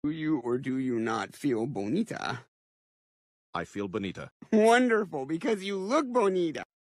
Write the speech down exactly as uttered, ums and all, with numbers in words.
Do you or do you not feel bonita? I feel bonita. Wonderful, because you look bonita.